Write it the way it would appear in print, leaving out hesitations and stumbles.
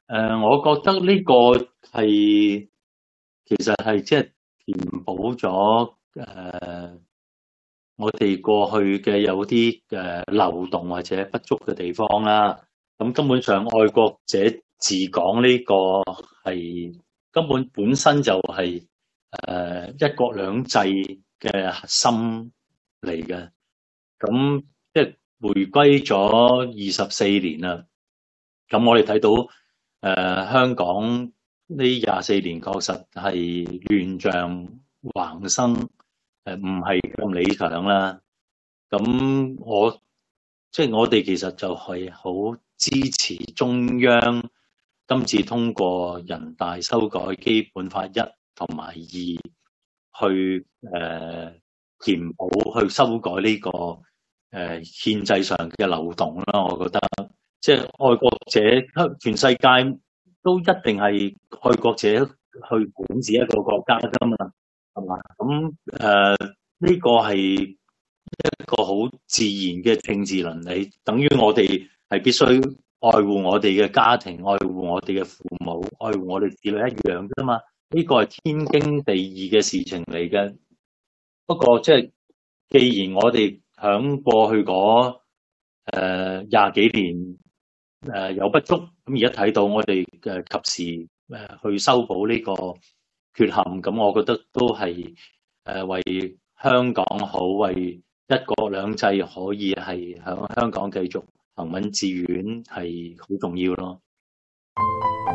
我覺得呢個係其實係即係填補咗我哋過去嘅有啲漏洞或者不足嘅地方啦。咁根本上愛國者治港呢個係根本身就係一國兩制嘅核心嚟嘅。咁即係回歸咗24年啦。咁我哋睇到香港呢24年確實係亂象橫生，唔係咁理想啦。咁即係我哋其實就係好支持中央今次通過人大修改基本法1同埋2，去填補去修改呢個憲制上嘅漏洞啦。我覺得即係愛國者，全世界都一定係愛國者去管治一個國家㗎嘛，係嘛？咁呢個係一個好自然嘅政治倫理，等於我哋係必須愛護我哋嘅家庭，愛護我哋嘅父母，愛護我哋子女一樣啫嘛。呢個係天經地義嘅事情嚟嘅。不過即係既然我哋響過去嗰20幾年有不足，咁而家睇到我哋及時去修補呢個缺陷，咁我覺得都係為香港好，為一國兩制可以係響香港繼續行穩致遠係好重要咯。